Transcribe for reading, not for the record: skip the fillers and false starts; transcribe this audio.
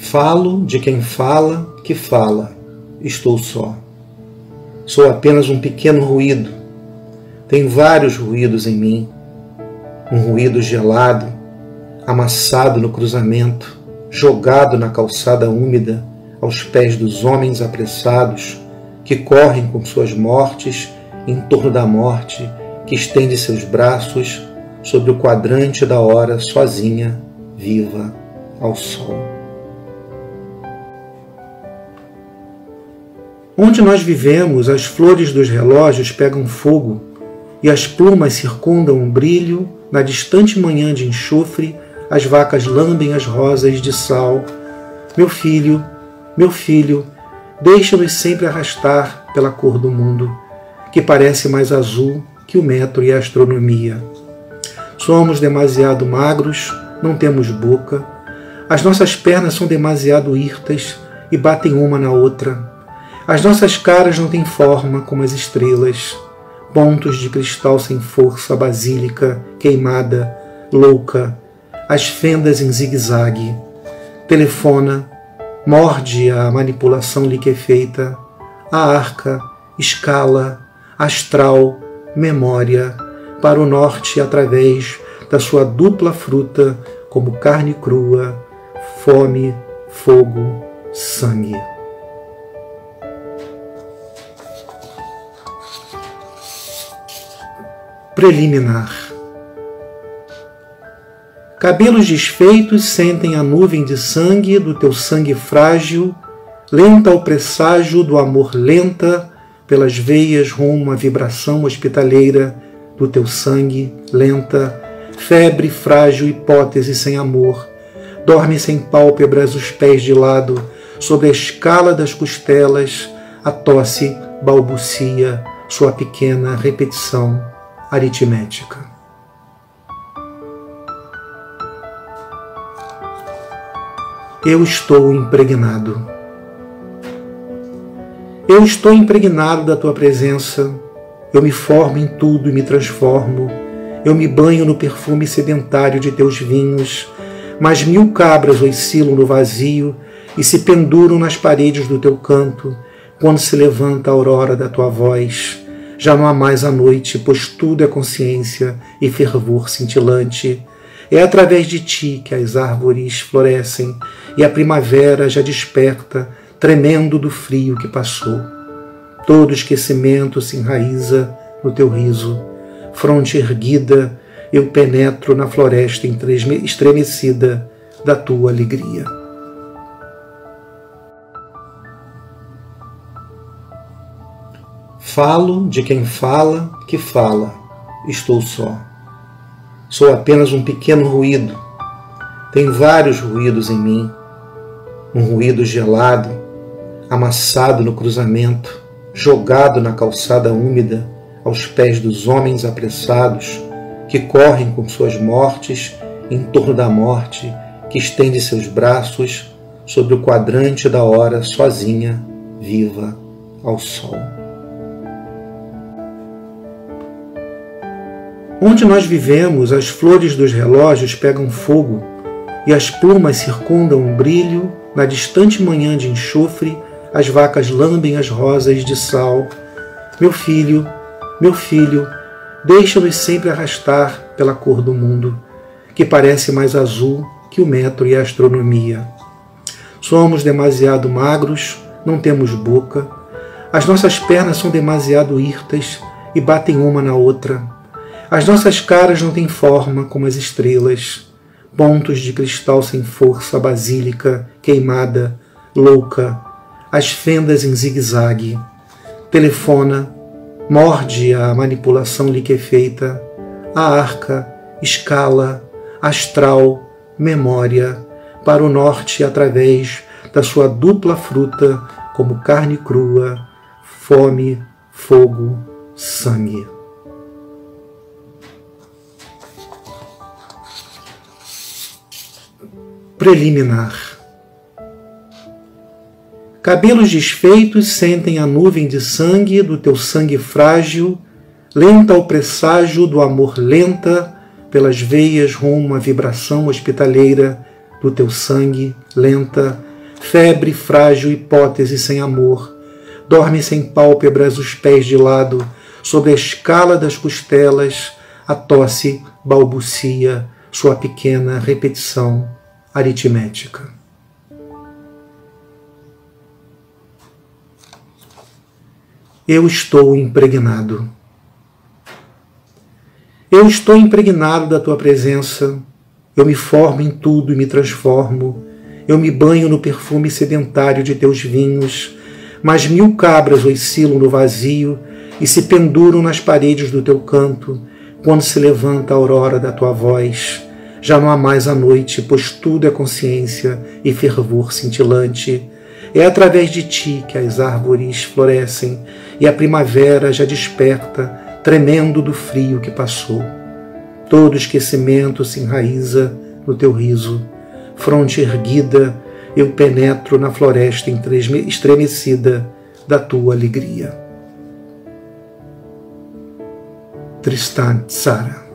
Falo de quem fala que fala, estou só. Sou apenas um pequeno ruído. Tem vários ruídos em mim. Um ruído gelado, amassado no cruzamento, jogado na calçada úmida, aos pés dos homens apressados, que correm com suas mortes em torno da morte, que estende seus braços sobre o quadrante da hora sozinha, viva, ao sol. Onde nós vivemos, as flores dos relógios pegam fogo e as plumas circundam o brilho. Na distante manhã de enxofre, as vacas lambem as rosas de sal. Meu filho, deixa-nos sempre arrastar pela cor do mundo, que parece mais azul que o metro e a astronomia. Somos demasiado magros, não temos boca, as nossas pernas são demasiado hirtas e batem uma na outra. As nossas caras não têm forma como as estrelas, pontos de cristal sem força, basílica, queimada, louca, as fendas em zigue-zague. Telefona, morde a manipulação liquefeita, a arca, escala, astral, memória, para o norte através da sua dupla fruta, como carne crua, fome, fogo, sangue. Preliminar. Cabelos desfeitos sentem a nuvem de sangue do teu sangue frágil, lenta ao presságio do amor, lenta pelas veias rumo à vibração hospitaleira do teu sangue, lenta, febre frágil, hipótese sem amor, dorme sem pálpebras, os pés de lado, sobre a escala das costelas, a tosse balbucia sua pequena repetição aritmética. Eu estou impregnado. Eu estou impregnado da tua presença. Eu me formo em tudo e me transformo. Eu me banho no perfume sedentário de teus vinhos. Mas 1000 cabras oscilam no vazio e se penduram nas paredes do teu canto, quando se levanta a aurora da tua voz. Já não há mais a noite, pois tudo é consciência e fervor cintilante. É através de ti que as árvores florescem e a primavera já desperta, tremendo do frio que passou. Todo esquecimento se enraiza no teu riso. Fronte erguida, eu penetro na floresta estremecida da tua alegria. Falo de quem fala que fala, estou só. Sou apenas um pequeno ruído. Tem vários ruídos em mim. Um ruído gelado, amassado no cruzamento, jogado na calçada úmida, aos pés dos homens apressados, que correm com suas mortes em torno da morte, que estende seus braços sobre o quadrante da hora sozinha, viva, ao sol. Onde nós vivemos, as flores dos relógios pegam fogo e as plumas circundam o brilho. Na distante manhã de enxofre, as vacas lambem as rosas de sal. Meu filho, deixa-nos sempre arrastar pela cor do mundo, que parece mais azul que o metro e a astronomia. Somos demasiado magros, não temos boca, as nossas pernas são demasiado hirtas e batem uma na outra. As nossas caras não têm forma como as estrelas, pontos de cristal sem força, basílica, queimada, louca, as fendas em zigue-zague. Telefona, morde a manipulação liquefeita, a arca, escala, astral, memória, para o norte através da sua dupla fruta, como carne crua, fome, fogo, sangue. Preliminar. Cabelos desfeitos sentem a nuvem de sangue do teu sangue frágil, lenta ao presságio do amor, lenta pelas veias rumo à vibração hospitaleira do teu sangue, lenta, febre frágil, hipótese sem amor, dorme sem pálpebras, os pés de lado, sobre a escala das costelas, a tosse balbucia sua pequena repetição aritmética. Eu estou impregnado. Eu estou impregnado da tua presença. Eu me formo em tudo e me transformo. Eu me banho no perfume sedentário de teus vinhos, mas 1000 cabras oscilam no vazio e se penduram nas paredes do teu canto, quando se levanta a aurora da tua voz. Já não há mais a noite, pois tudo é consciência e fervor cintilante. É através de ti que as árvores florescem e a primavera já desperta, tremendo do frio que passou. Todo esquecimento se enraiza no teu riso. Fronte erguida, eu penetro na floresta estremecida da tua alegria. Tristan Tzara.